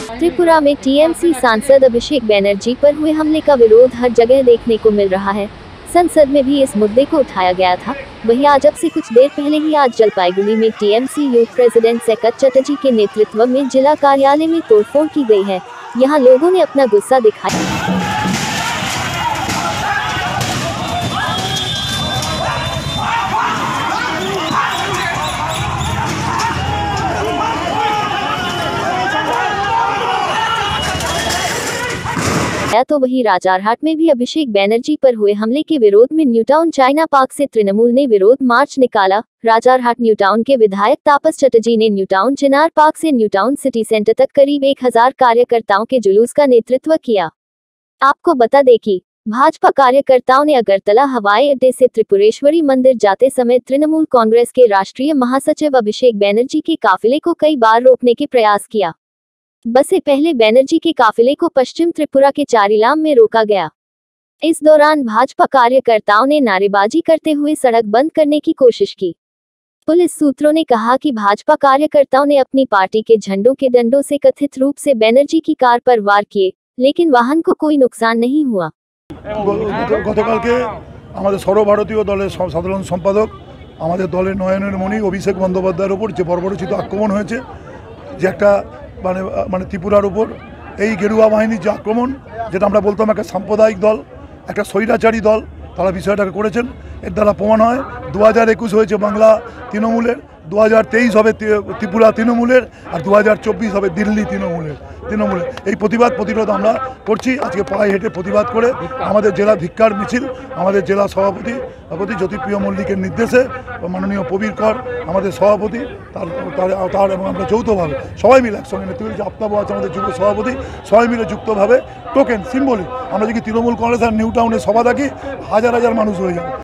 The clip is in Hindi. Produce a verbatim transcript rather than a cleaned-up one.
त्रिपुरा में टीएमसी सांसद अभिषेक बनर्जी पर हुए हमले का विरोध हर जगह देखने को मिल रहा है। संसद में भी इस मुद्दे को उठाया गया था। वहीं आज अब से कुछ देर पहले ही आज जलपाईगुड़ी में TMC youth president Saikat Chatterjee के नेतृत्व में जिला कार्यालय में तोड़फोड़ की गई है। यहां लोगों ने अपना गुस्सा दिखाया। तो वही राजारहाट में भी अभिषेक बनर्जी पर हुए हमले के विरोध में न्यूटाउन चाइना पार्क से तृणमूल ने विरोध मार्च निकाला। राजारहाट न्यूटाउन के विधायक तापस चटर्जी ने न्यूटाउन चिनार पार्क से न्यूटाउन सिटी सेंटर तक करीब एक हजार कार्यकर्ताओं के जुलूस का नेतृत्व किया। आपको बता दें कि भाजपा कार्यकर्ताओं ने अगरतला हवाई अड्डे से त्रिपुरेश्वरी मंदिर जाते समय तृणमूल कांग्रेस के राष्ट्रीय महासचिव अभिषेक बनर्जी के काफिले को कई बार रोकने के प्रयास किया। बसे पहले बनर्जी के काफिले को पश्चिम त्रिपुरा के चारिलाम में रोका गया। इस दौरान भाजपा कार्यकर्ताओं ने नारेबाजी करते हुए सड़क बंद करने की कोशिश की। पुलिस सूत्रों ने कहा कि भाजपा कार्यकर्ताओं ने अपनी पार्टी के झंडों के डंडों से कथित रूप से बनर्जी की कार पर वार किए, लेकिन वाहन को कोई नुकसान नहीं हुआ। गतकालके आमादेर सर्वभारतीय दलेर साधारण सम्पादक आमादेर दलेर नयनेर मणि अभिषेक बंदोपाध्यायेर उपर जे बर्बरचित आक्रमण हয়েছে, जे एकटा মানে মানে ত্রিপুরার উপর এই গেরুয়া বাহিনীর যে আক্রমণ, যেটা আমরা বলতাম একটা সাম্প্রদায়িক দল, একটা স্বৈরাচারী দল, তারা বিষয়টাকে করেছেন। এর দ্বারা প্রমাণ হয় দু হাজার একুশ হয়েছে বাংলা তৃণমূলের, দু হাজার তেইশ হবে ত্রিপুরা তৃণমূলের, আর দু হাজার চব্বিশ হবে দিল্লি তৃণমূলের তৃণমূলের এই প্রতিবাদ প্রতিরোধ আমরা করছি। আজকে পায়ে হেঁটে প্রতিবাদ করে আমাদের জেলা ধিক্কার মিছিল আমাদের জেলা সভাপতি সভাপতি জ্যোতিপ্রিয় মল্লিকের নির্দেশে মাননীয় প্রবীর কর আমাদের সভাপতি তার তার এবং আমরা যৌথভাবে সবাই মিলে একসঙ্গে নেতৃত্ব যে আফতাব আছে আমাদের যুব সভাপতি, সবাই মিলে যুক্তভাবে টোকেন সিম্বলিক আমরা যদি তৃণমূল কংগ্রেস আর নিউ টাউনে সভা থাকি হাজার হাজার মানুষ হয়ে যাবে।